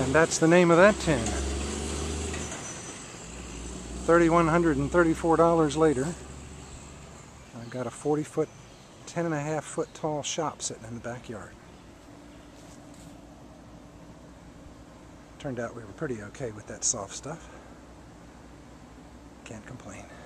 And that's the name of that tin. $3,134 later, I've got a 40-foot, 10.5-foot tall shop sitting in the backyard. Turned out we were pretty okay with that soft stuff. Can't complain.